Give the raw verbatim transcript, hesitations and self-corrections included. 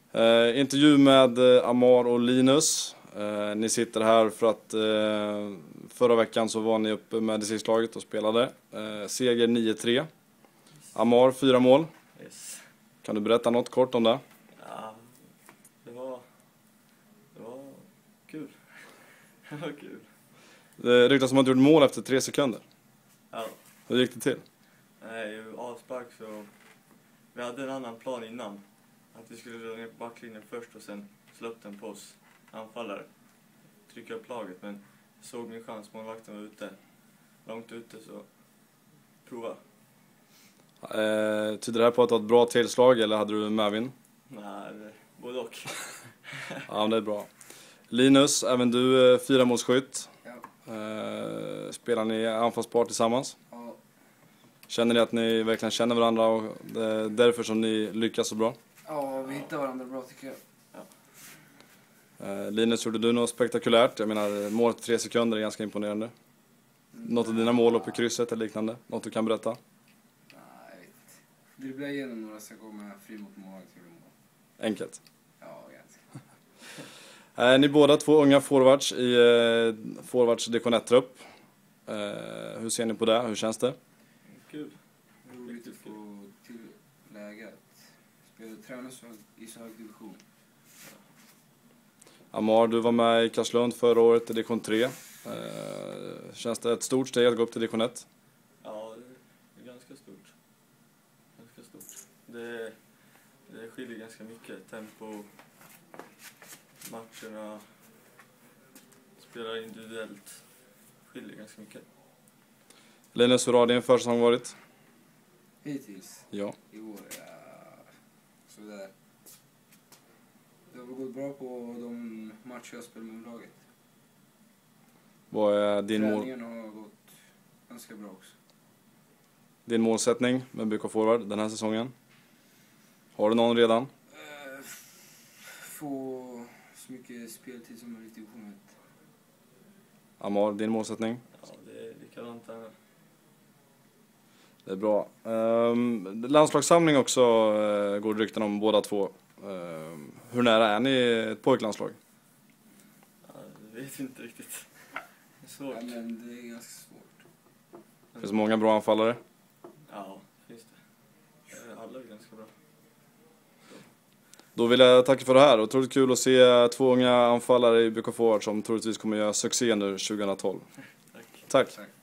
Eh, intervju med eh, Amar och Linus. Eh, ni sitter här för att eh, förra veckan så var ni uppe med distriktslaget och spelade. Eh, seger nio tre. Amar, fyra mål. Yes. Kan du berätta något kort om det? Ja, det var, det var kul. Det var kul. Det ryktas som att du gjorde mål efter tre sekunder. Ja. Hur gick det till? Nej, avspark så... Vi hade en annan plan innan. Att vi skulle dra ner på backlinjen först och sen slå upp den på oss anfallare. Trycka upp laget, men jag såg min chans. Målvakten var ute. Långt ute, så prova. Eh, tyder det här på att du har ett bra tillslag eller hade du medvind? Nej, både och. Ja, men det är bra. Linus, även du eh, fyra målskytt. Ja. Eh, spelar ni anfallspar tillsammans? Ja. Känner ni att ni verkligen känner varandra och det är därför som ni lyckas så bra? Ja, vi hittar varandra bra tycker jag. Eh, Linus, gjorde du något spektakulärt? Jag menar, mål på tre sekunder är ganska imponerande. Mm. Något av dina mål uppe i krysset eller liknande? Något du kan berätta? Nej, jag vet inte. Dribbla igenom några så kommer jag fri mot målvakt till mål. Enkelt. Ja, ganska. Eh, ni båda två unga forwards i eh, forwards division ett-trupp. Eh, hur ser ni på det? Hur känns det? Kul. Roligt att få till läge att spela och träna så, i så hög division. Amar, du var med i Karlslund förra året i division tre. Eh, känns det ett stort steg att gå upp till division ett? Ja, det är ganska stort. Ganska stort. Det, det skiljer ganska mycket. Tempo, matcherna, spelar individuellt. Skiljer ganska mycket. Linus, hur har din försäsong varit? Hittills Ja. i år, ja, sådär. Det har gått bra på de matcher jag spelar med laget. Vad är din, mål, Träningen har gått ganska bra också. din målsättning med B K Forward den här säsongen? Har du någon redan? Uh, få så mycket speltid som möjligt i division ett. Amar, din målsättning? Ja, det är likadant där. Det är bra. Um, landslagssamling också uh, går rykten om båda två. Um, hur nära är ni ett pojklandslag? Ja, det vet inte riktigt. Det är svårt. Ja, men det är ganska svårt. Det finns många bra anfallare. Ja, finns det. Alla är ganska bra. Då vill jag tacka för det här. Otroligt kul att se två unga anfallare i B K Forward som troligtvis kommer göra succé nu tjugohundratolv. Tack. Tack. Tack.